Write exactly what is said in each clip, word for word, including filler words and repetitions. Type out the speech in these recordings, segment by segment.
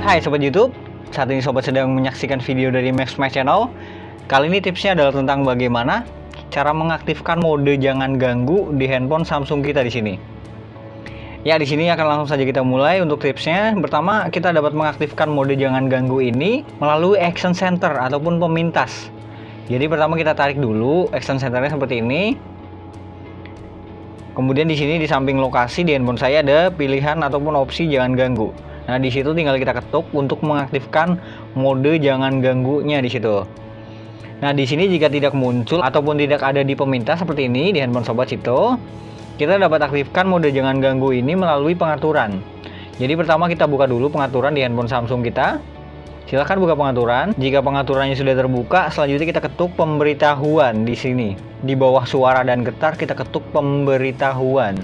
Hai Sobat YouTube, saat ini Sobat sedang menyaksikan video dari Max My Channel. Kali ini tipsnya adalah tentang bagaimana cara mengaktifkan mode jangan ganggu di handphone Samsung kita di sini. Ya, di sini akan langsung saja kita mulai untuk tipsnya. Pertama, kita dapat mengaktifkan mode jangan ganggu ini melalui Action Center ataupun pemintas. Jadi pertama kita tarik dulu Action Centernya seperti ini. Kemudian di sini di samping lokasi di handphone saya ada pilihan ataupun opsi jangan ganggu. Nah, di situ tinggal kita ketuk untuk mengaktifkan mode jangan ganggunya di situ. Nah, di sini jika tidak muncul ataupun tidak ada di pemintas seperti ini di handphone sobat situ, kita dapat aktifkan mode jangan ganggu ini melalui pengaturan. Jadi pertama kita buka dulu pengaturan di handphone Samsung kita. Silahkan buka pengaturan. Jika pengaturannya sudah terbuka, selanjutnya kita ketuk pemberitahuan di sini. Di bawah suara dan getar kita ketuk pemberitahuan.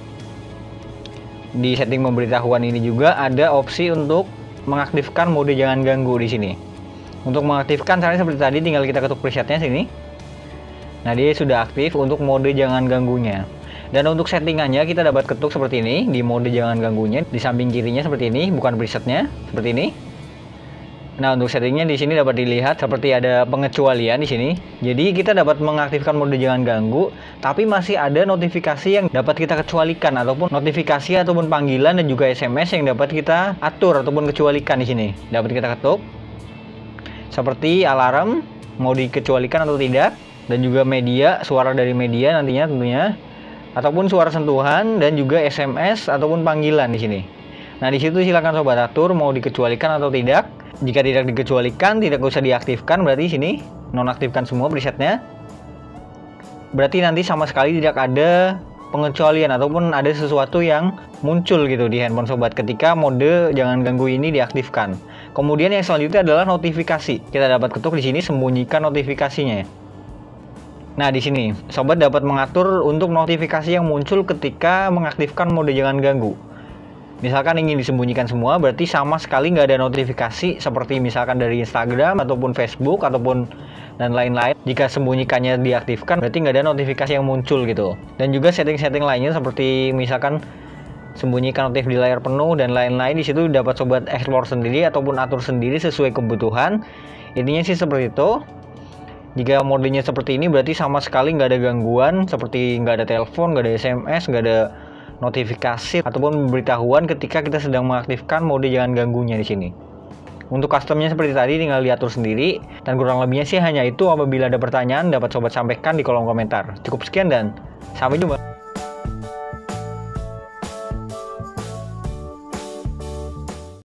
Di setting pemberitahuan ini juga ada opsi untuk mengaktifkan mode jangan ganggu di sini. Untuk mengaktifkan caranya seperti tadi, tinggal kita ketuk presetnya sini. Nah, dia sudah aktif untuk mode jangan ganggunya. Dan untuk settingannya kita dapat ketuk seperti ini di mode jangan ganggunya, di samping kirinya seperti ini, bukan presetnya seperti ini. Nah, untuk settingnya di sini dapat dilihat seperti ada pengecualian di sini. Jadi kita dapat mengaktifkan mode jangan ganggu, tapi masih ada notifikasi yang dapat kita kecualikan ataupun notifikasi ataupun panggilan dan juga S M S yang dapat kita atur ataupun kecualikan di sini. Dapat kita ketuk seperti alarm mau dikecualikan atau tidak, dan juga media, suara dari media nantinya tentunya, ataupun suara sentuhan dan juga S M S ataupun panggilan di sini. Nah, di situ silakan sobat atur mau dikecualikan atau tidak. Jika tidak dikecualikan, tidak usah diaktifkan, berarti sini nonaktifkan semua presetnya. Berarti nanti sama sekali tidak ada pengecualian ataupun ada sesuatu yang muncul gitu di handphone sobat ketika mode jangan ganggu ini diaktifkan. Kemudian yang selanjutnya adalah notifikasi. Kita dapat ketuk di sini sembunyikan notifikasinya. Nah, di sini sobat dapat mengatur untuk notifikasi yang muncul ketika mengaktifkan mode jangan ganggu. Misalkan ingin disembunyikan semua, berarti sama sekali nggak ada notifikasi seperti misalkan dari Instagram ataupun Facebook ataupun dan lain-lain. Jika sembunyikannya diaktifkan, berarti nggak ada notifikasi yang muncul gitu. Dan juga setting-setting lainnya seperti misalkan sembunyikan notif di layar penuh dan lain-lain, di situ dapat sobat explore sendiri ataupun atur sendiri sesuai kebutuhan. Intinya sih seperti itu. Jika modenya seperti ini, berarti sama sekali nggak ada gangguan seperti nggak ada telepon, nggak ada S M S, nggak ada notifikasi ataupun pemberitahuan ketika kita sedang mengaktifkan mode jangan ganggunya di sini. Untuk customnya seperti tadi tinggal diatur sendiri, dan kurang lebihnya sih hanya itu. Apabila ada pertanyaan dapat sobat sampaikan di kolom komentar. Cukup sekian dan sampai jumpa.